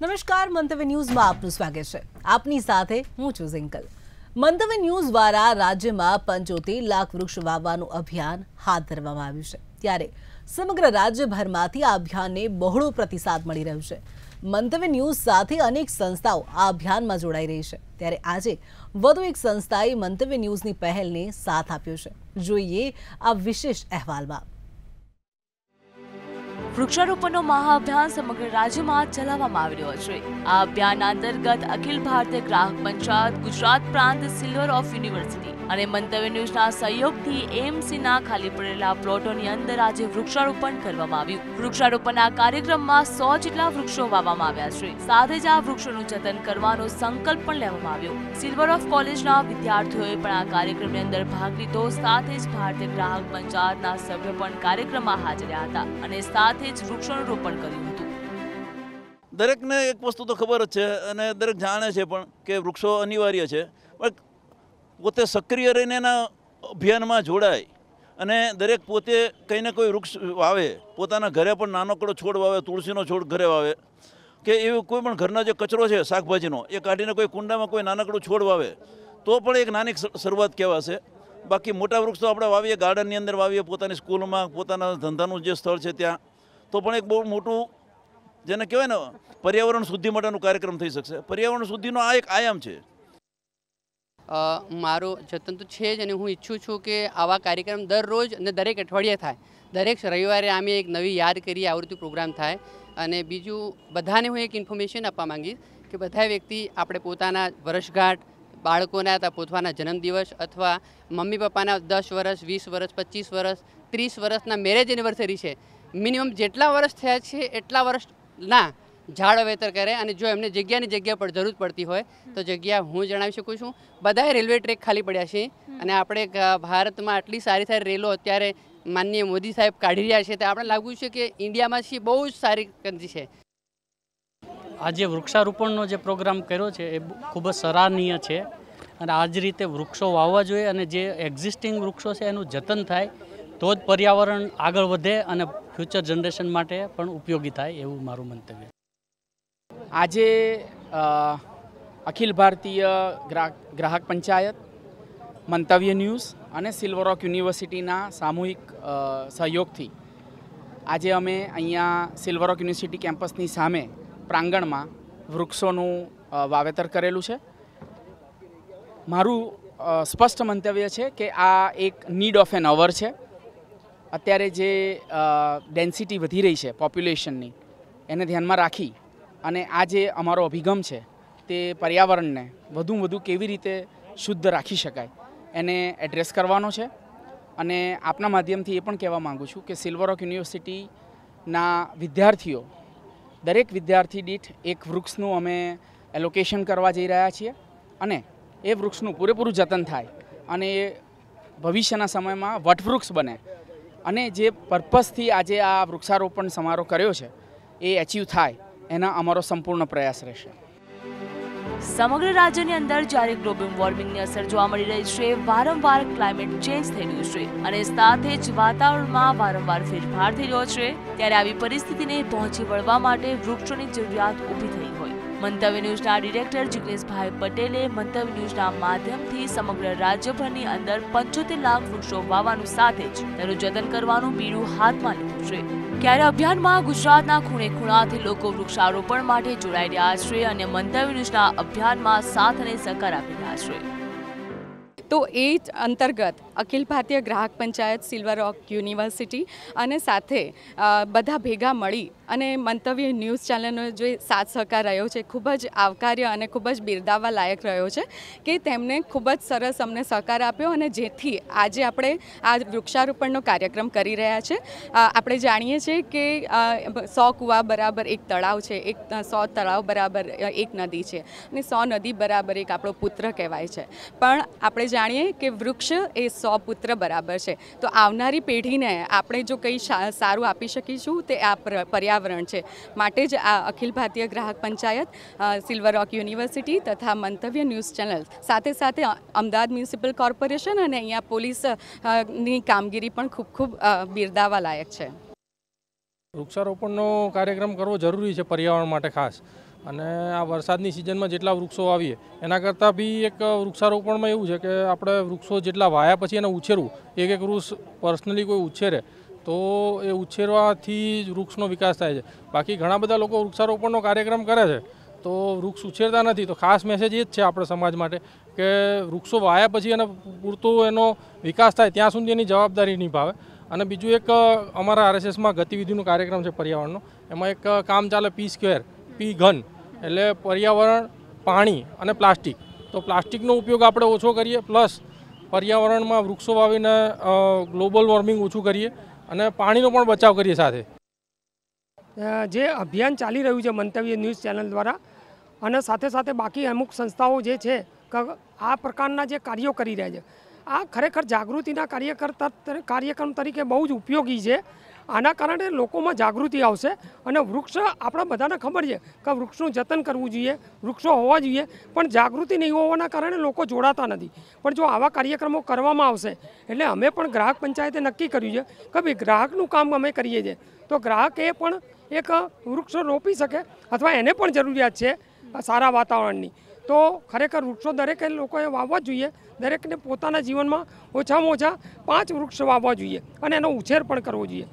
નમસ્કાર, મંતવ્ય ન્યૂઝમાં આપનું સ્વાગત છે। આપની સાથે હું છું ઝિંકલ। મંતવ્ય ન્યૂઝ દ્વારા રાજ્યમાં 75 લાખ વૃક્ષ વાવવાનું અભિયાન હાથ ધરવામાં આવ્યું છે, ત્યારે સમગ્ર રાજ્યભરમાંથી આ અભિયાનને બહોળો પ્રતિસાદ મળી રહ્યો છે। મંતવ્ય ન્યૂઝ સાથે અનેક સંસ્થાઓ આ અભિયાનમાં જોડાઈ રહી છે, ત્યારે આજે વધુ એક સંસ્થાએ મંતવ્ય ન્યૂઝની પહેલને સાથ આપ્યો છે। જોઈએ આ વિશેષ અહેવાલમાં। વૃક્ષારોપણનો મહાઅભિયાન સમગ્ર રાજ્યમાં ચલાવવામાં આવી રહ્યો છે। આ અભિયાન અંતર્ગત અખિલ ભારતીય ગ્રાહક પંચાયત, ગુજરાત પ્રાંત, સિલ્વર ઓફ યુનિવર્સિટી અને મંતવ્ય ન્યૂઝના સહયોગથી એએમસીના ખાલી પડેલા પ્લોટોની અંદર આજે વૃક્ષારોપણ કરવામાં આવ્યું। વૃક્ષારોપણના કાર્યક્રમમાં 100 જેટલા વૃક્ષો વાવવામાં આવ્યા છે। સાથે જ આ વૃક્ષોનું જતન કરવાનો સંકલ્પ પણ લેવામાં આવ્યો। સિલ્વર ઓફ કોલેજના વિદ્યાર્થીઓએ પણ આ કાર્યક્રમની અંદર ભાગ લીધો। સાથે જ ભારતીય ગ્રાહક પંચાયતના સભ્યો પણ કાર્યક્રમમાં હાજર રહ્યા હતા અને સાથે વૃક્ષોનું રોપણ કર્યું હતું। દરેકને એક વસ્તુ તો ખબર જ છે અને દરેક જાણે છે પણ કે વૃક્ષો અનિવાર્ય છે, પણ પોતે સક્રિય રહીને એના અભિયાનમાં જોડાય અને દરેક પોતે કંઈ ને કોઈ વૃક્ષ વાવે, પોતાના ઘરે પણ નાનકડો છોડ વાવે, તુલસીનો છોડ ઘરે વાવે કે એવું કોઈ પણ ઘરના જે કચરો છે શાકભાજીનો એ કાઢીને કોઈ કુંડામાં કોઈ નાનકડો છોડ વાવે તો પણ એક નાની શરૂઆત કહેવાશે। બાકી મોટા વૃક્ષ તો આપણે વાવીએ, ગાર્ડનની અંદર વાવીએ, પોતાની સ્કૂલમાં, પોતાના ધંધાનું જે સ્થળ છે ત્યાં, તો પણ એક બહુ મોટું જેને કહેવાય ને પર્યાવરણ શુદ્ધિ માટેનો કાર્યક્રમ થઈ શકશે। પર્યાવરણ શુદ્ધિનો આ એક આયામ છે। મારું જતન તો છે જ અને હું ઈચ્છું છું કે આવા કાર્યક્રમ દરરોજ અને દરેક અઠવાડિયે થાય, દરેક રવિવારે અમે એક નવી યાદ કરીએ આવૃત્તિ પ્રોગ્રામ થાય। અને બીજું બધાને હું એક ઇન્ફોર્મેશન આપવા માંગીશ કે બધા વ્યક્તિ આપણે પોતાના વર્ષગાંઠ, બાળકોના પોતાના જન્મદિવસ અથવા મમ્મી પપ્પાના 10 વર્ષ, 20 વર્ષ, 25 વર્ષ, 30 વર્ષના મેરેજ એનિવર્સરી છે, મિનિમમ જેટલા વર્ષ થયા છે એટલા વર્ષના ઝાડ વાવેતર કરે અને જો એમને જગ્યા પર જરૂર પડતી હોય તો જગ્યા હું જણાવી શકું છું। બધાએ રેલવે ટ્રેક ખાલી પડ્યા છે અને આપણે ભારતમાં આટલી સારી રેલો અત્યારે માનનીય મોદી સાહેબ કાઢી રહ્યા છે, તો આપણે લાગ્યું છે કે ઇન્ડિયામાં બહુ જ સારી કંટ્રી છે। આજે વૃક્ષારોપણનો જે પ્રોગ્રામ કર્યો છે એ ખૂબ જ સરાહનીય છે અને આ જ રીતે વૃક્ષો વાવવા જોઈએ અને જે એક્ઝિસ્ટિંગ વૃક્ષો છે એનું જતન થાય તો જ પર્યાવરણ આગળ વધે અને ફ્યુચર જનરેશન માટે પણ ઉપયોગી થાય એવું મારું મંતવ્ય। આજે અખિલ ભારતીય ગ્રાહક પંચાયત, મંતવ્ય ન્યૂઝ અને સિલ્વર ઓક યુનિવર્સિટીના સામૂહિક સહયોગથી આજે અમે અહીંયા સિલ્વર ઓક યુનિવર્સિટી કેમ્પસની સામે પ્રાંગણમાં વૃક્ષોનું વાવેતર કરેલું છે। મારું સ્પષ્ટ મંતવ્ય છે કે આ એક નીડ ઓફ એન અવર છે। અત્યારે જે ડેન્સિટી વધી રહી છે પોપ્યુલેશનની, એને ધ્યાનમાં રાખી અને આ જે અમારો અભિગમ છે તે પર્યાવરણને વધુ વધુ કેવી રીતે શુદ્ધ રાખી શકાય એને એડ્રેસ કરવાનો છે। અને આપના માધ્યમથી એ પણ કહેવા માગું છું કે સિલ્વર ઓક યુનિવર્સિટીના વિદ્યાર્થીઓ, દરેક વિદ્યાર્થી દીઠ એક વૃક્ષનું અમે એલોકેશન કરવા જઈ રહ્યા છીએ અને એ વૃક્ષનું પૂરેપૂરું જતન થાય અને એ ભવિષ્યના સમયમાં વટવૃક્ષ બને અને જે પર્પઝથી આજે આ વૃક્ષારોપણ સમારોહ કર્યો છે એ એચીવ થાય એના અમારો સંપૂર્ણ પ્રયાસ રહેશે। સમગ્ર રાજ્યની અંદર જ્યારે ગ્લોબલ વોર્મિંગની અસર જોવા મળી રહી છે, વારંવાર ક્લાઇમેટ ચેન્જ થઈ રહ્યું છે અને સાથે જ વાતાવરણમાં વારંવાર ફેરફાર થઈ રહ્યો છે, ત્યારે આવી પરિસ્થિતિને પહોંચી વળવા માટે વૃક્ષોની જરૂરિયાત ઊભી થઈ હોય। મંતવ્ય ન્યૂઝના ડિરેક્ટર જિગ્નેશભાઈ પટેલે મંતવ્ય ન્યૂઝના માધ્યમથી સમગ્ર રાજ્યભરની અંદર 75 લાખ વૃક્ષો વાવવાનું સાથે જ તેનું જતન કરવાનું બીડું હાથમાં લીધું છે। ત્યારે અભિયાનમાં ગુજરાતના ખૂણે ખૂણાથી લોકો વૃક્ષારોપણ માટે જોડાઈ રહ્યા છે અને મંતવ્ય ન્યૂઝના અભિયાનમાં સાથ અને સહકાર આપી રહ્યા છે। તો એ જ અંતર્ગત અખિલ ભારતીય ગ્રાહક પંચાયત, સિલ્વર ઓક યુનિવર્સિટી અને સાથે બધા ભેગા મળી અને મંતવ્ય ન્યૂઝ ચેનલનો જે સાથ સહકાર રહ્યો છે ખૂબ જ આવકાર્ય અને ખૂબ જ બિરદાવવા લાયક રહ્યો છે કે તેમણે ખૂબ જ સરસ અમને સહકાર આપ્યો અને જેથી આજે આપણે આ વૃક્ષારોપણનો કાર્યક્રમ કરી રહ્યા છે। આપણે જાણીએ છીએ કે 100 કૂવા બરાબર એક તળાવ છે, 100 તળાવ બરાબર એક નદી છે અને 100 નદી બરાબર એક આપણો પુત્ર કહેવાય છે, પણ આપણે જાણીએ કે વૃક્ષ એ 100 પુત્ર બરાબર છે। તો આવનારી પેઢીને આપણે જો કંઈ સારું આપી શકીશું તે આ પર્યાવરણ છે। માટે જ આ અખિલ ભારતીય ગ્રાહક પંચાયત, સિલ્વર ઓક યુનિવર્સિટી તથા મંતવ્ય ન્યૂઝ ચેનલ સાથે સાથે અમદાવાદ મ્યુનિસિપલ કોર્પોરેશન અને અહીંયા પોલીસની કામગીરી પણ ખૂબ ખૂબ બિરદાવવા લાયક છે। વૃક્ષારોપણનો કાર્યક્રમ કરવો જરૂરી છે પર્યાવરણ માટે ખાસ, અને આ વરસાદની સિઝનમાં જેટલા વૃક્ષો વાવીએ એના કરતાં બી એક વૃક્ષારોપણમાં એવું છે કે આપણે વૃક્ષો જેટલા વાયા પછી એને ઉછેરવું, એક વૃક્ષ પર્સનલી કોઈ ઉછેરે તો એ ઉછેરવાથી જ વૃક્ષનો વિકાસ થાય છે. બાકી ઘણા બધા લોકો વૃક્ષારોપણનો કાર્યક્રમ કરે છે તો વૃક્ષ ઉછેરતા નથી. તો ખાસ મેસેજ એ જ છે આપણે સમાજ માટે કે વૃક્ષો વાયા પછી એને પૂરતો એનો વિકાસ થાય ત્યાં સુધી એની જવાબદારી નિભાવે. અને બીજું એક અમારા RSSમાં ગતિવિધિનો કાર્યક્રમ છે પર્યાવરણનો, એમાં એક કામ ચાલે P2 P ઘન, એટલે પર્યાવરણ, પાણી અને પ્લાસ્ટિક. તો પ્લાસ્ટિકનો ઉપયોગ આપણે ઓછો કરીએ, પ્લસ પર્યાવરણમાં વૃક્ષો વાવીને ગ્લોબલ વોર્મિંગ ઓછું કરીએ અને પાણીનો પણ બચાવ કરીએ. સાથે જે અભિયાન ચાલી રહ્યું છે મંતવ્ય ન્યૂઝ ચેનલ દ્વારા, અને સાથે સાથે બાકી અમુક સંસ્થાઓ જે છે આ પ્રકારના જે કાર્યો કરી રહ્યા છે, આ ખરેખર જાગૃતિના કાર્યક્રમ તરીકે બહુ જ ઉપયોગી છે. આના કારણે લોકોમાં જાગૃતિ આવશે અને વૃક્ષ આપણા બધાને ખબર છે કે વૃક્ષનું જતન કરવું જોઈએ, વૃક્ષો હોવા જોઈએ, પણ જાગૃતિ નહીં હોવાના કારણે લોકો જોડાતા નથી. પણ જો આવા કાર્યક્રમો કરવામાં આવશે એટલે અમે પણ ગ્રાહક પંચાયતે નક્કી કર્યું છે કે ભાઈ ગ્રાહકનું કામ અમે કરીએ છીએ તો ગ્રાહક એ પણ એક વૃક્ષો રોપી શકે અથવા એને પણ જરૂરિયાત છે સારા વાતાવરણની. તો ખરેખર વૃક્ષો દરેકે લોકોએ વાવવા જોઈએ. દરેકને પોતાના જીવનમાં ઓછામાં ઓછા 5 વૃક્ષ વાવવા જોઈએ અને એનો ઉછેર પણ કરવો જોઈએ.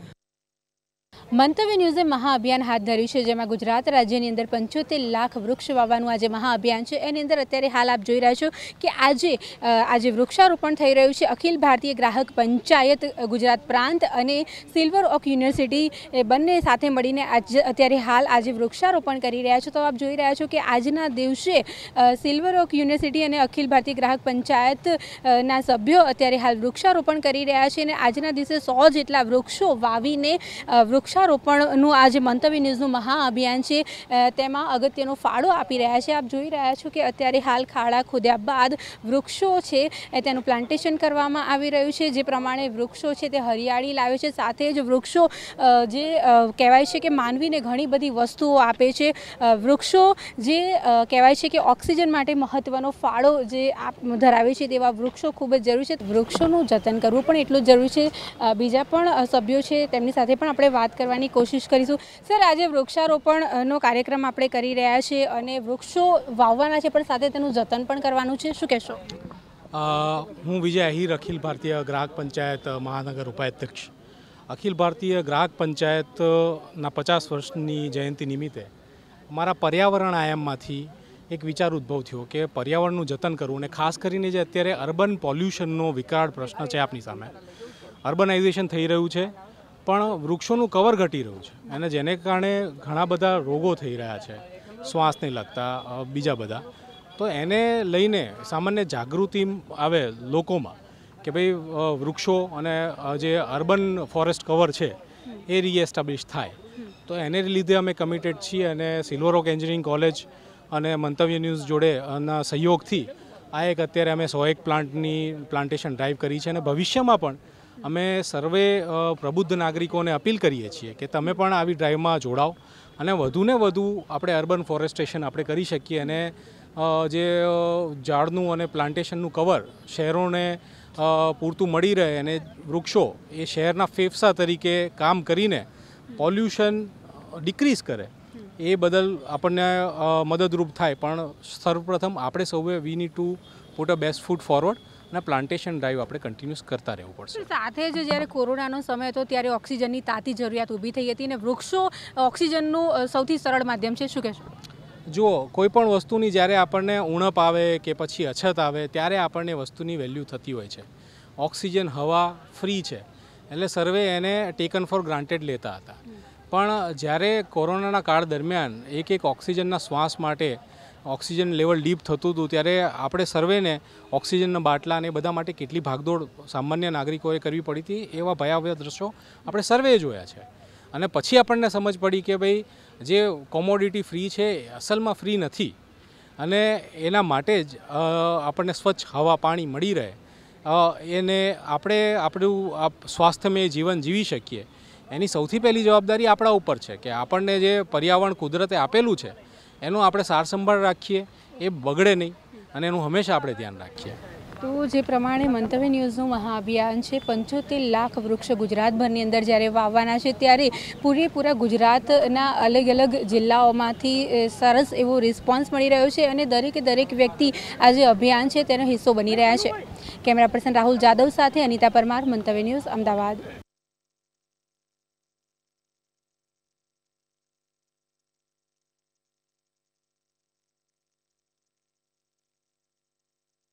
મંતવ્ય ન્યૂઝે મહાઅભિયાન હાથ ધર્યું છે, જેમાં ગુજરાત રાજ્યની અંદર 75 લાખ વૃક્ષ વાવવાનું આજે મહાઅભિયાન છે. એની અંદર અત્યારે હાલ આપ જોઈ રહ્યા છો કે આજે વૃક્ષારોપણ થઈ રહ્યું છે. અખિલ ભારતીય ગ્રાહક પંચાયત ગુજરાત પ્રાંત અને સિલ્વર ઓક યુનિવર્સિટી બંને સાથે મળીને અત્યારે હાલ આજે વૃક્ષારોપણ કરી રહ્યા છો. તો આપ જોઈ રહ્યા છો કે આજના દિવસે સિલ્વર ઓક યુનિવર્સિટી અને અખિલ ભારતીય ગ્રાહક પંચાયતના સભ્યો અત્યારે હાલ વૃક્ષારોપણ કરી રહ્યા છે અને આજના દિવસે 100 જેટલા વૃક્ષો વાવીને વૃક્ષારોપણનું આ જે મંતવ્ય ન્યૂઝનું મહાઅભિયાન છે તેમાં અગત્યનો ફાળો આપી રહ્યા છે. આપ જોઈ રહ્યા છો કે અત્યારે હાલ ખાડા ખોદ્યા બાદ વૃક્ષો છે તેનું પ્લાન્ટેશન કરવામાં આવી રહ્યું છે. જે પ્રમાણે વૃક્ષો છે તે હરિયાળી લાવે છે, સાથે જ વૃક્ષો જે કહેવાય છે કે માનવીને ઘણી બધી વસ્તુઓ આપે છે. વૃક્ષો જે કહેવાય છે કે ઓક્સિજન માટે મહત્ત્વનો ફાળો જે ધરાવે છે તેવા વૃક્ષો ખૂબ જ જરૂરી છે. વૃક્ષોનું જતન કરવું પણ એટલું જ જરૂરી છે. બીજા પણ સભ્યો છે તેમની સાથે પણ આપણે વાત કરવાની કોશિશ કરીશું. સર, આજે વૃક્ષારોપણનો કાર્યક્રમ આપણે કરી રહ્યા છીએ અને વૃક્ષો વાવવાના છે પણ સાથે તેનું જતન પણ કરવાનું છે, શું કહેશો? હું વિજય આહિર, અખિલ ભારતીય ગ્રાહક પંચાયત મહાનગર ઉપાધ્યક્ષ. અખિલ ભારતીય ગ્રાહક પંચાયતના 50 વર્ષની જયંતિ નિમિત્તે અમારા પર્યાવરણ આયામમાંથી એક વિચાર ઉદ્ભવ થયો કે પર્યાવરણનું જતન કરવું, અને ખાસ કરીને જે અત્યારે અર્બન પોલ્યુશનનો વિકરાળ પ્રશ્ન છે આપણી સામે. અર્બનાઇઝેશન થઈ રહ્યું છે પણ વૃક્ષોનું કવર ઘટી રહ્યું છે અને જેને કારણે ઘણા બધા રોગો થઈ રહ્યા છે, શ્વાસને લગતા બીજા બધા. તો એને લઈને સામાન્ય જાગૃતિ આવે લોકોમાં કે ભાઈ વૃક્ષો અને જે અર્બન ફોરેસ્ટ કવર છે એ રીએસ્ટાબ્લિશ થાય. તો એને લીધે અમે કમિટેડ છીએ અને સિલ્વર ઓક એન્જિનિયરિંગ કોલેજ અને મંતવ્ય ન્યૂઝ જોડે ના સહયોગથી આ એક અત્યારે અમે 101 પ્લાન્ટની પ્લાન્ટેશન ડ્રાઈવ કરી છે અને ભવિષ્યમાં પણ અમે સર્વે પ્રબુદ્ધ નાગરિકોને અપીલ કરીએ છીએ કે તમે પણ આવી ડ્રાઈવમાં જોડાઓ અને વધુને વધુ આપણે અર્બન ફોરેસ્ટેશન આપણે કરી શકીએ અને જે ઝાડનું અને પ્લાન્ટેશનનું કવર શહેરોને પૂરતું મળી રહે અને વૃક્ષો એ શહેરના ફેફસા તરીકે કામ કરીને પોલ્યુશન ડિક્રીઝ કરે એ બદલ આપણને મદદરૂપ થાય. પણ સર્વપ્રથમ આપણે સૌએ we need to put a best foot forward અને પ્લાન્ટેશન ડ્રાઈવ આપણે કન્ટિન્યુઅસ કરતા રહેવું પડશે. સાથે જ જ્યારે કોરોનાનો સમય હતો ત્યારે ઓક્સિજનની તાતી જરૂરિયાત ઊભી થઈ હતી અને વૃક્ષો ઓક્સિજનનું સૌથી સરળ માધ્યમ છે, શું કહેશો? જુઓ, કોઈ પણ વસ્તુની જ્યારે આપણને ઉણપ આવે કે પછી અછત આવે ત્યારે આપણને વસ્તુની વેલ્યુ થતી હોય છે. ઓક્સિજન હવા ફ્રી છે એટલે સર્વે એને ટેકન ફોર ગ્રાન્ટેડ લેતા હતા. પણ જ્યારે કોરોનાના કાળ દરમિયાન એક ઓક્સિજનના શ્વાસ માટે ઓક્સિજન લેવલ ડીપ થતું હતું ત્યારે આપણે સર્વેને ઓક્સિજનના બાટલા અને બધા માટે કેટલી ભાગદોડ સામાન્ય નાગરિકોએ કરવી પડી હતી. એવા ભયાવહ દ્રશ્યો આપણે સર્વે જોયા છે અને પછી આપણને સમજ પડી કે ભાઈ જે કોમોડિટી ફ્રી છે એ અસલમાં ફ્રી નથી અને એના માટે જ આપણને સ્વચ્છ હવા પાણી મળી રહે એને આપણે આપણું સ્વાસ્થ્યમય જીવન જીવી શકીએ એની સૌથી પહેલી જવાબદારી આપણા ઉપર છે કે આપણને જે પર્યાવરણ કુદરતે આપેલું છે એનું આપણે સાર સંભાળ રાખીએ, એ બગડે નહીં અને એનું હંમેશા આપણે ધ્યાન રાખીએ. તો જે પ્રમાણે મંતવ્ય ન્યૂઝનું મહાઅભિયાન છે 75 લાખ વૃક્ષ ગુજરાતભરની અંદર જ્યારે વાવવાના છે ત્યારે પૂરેપૂરા ગુજરાતના અલગ અલગ જિલ્લાઓમાંથી સરસ એવો રિસ્પોન્સ મળી રહ્યો છે અને દરેક વ્યક્તિ આ જે અભિયાન છે તેનો હિસ્સો બની રહ્યા છે। કેમેરા પર્સન રાહુલ જાદવ સાથે અનિતા પરમાર, મંતવ્ય ન્યૂઝ, અમદાવાદ।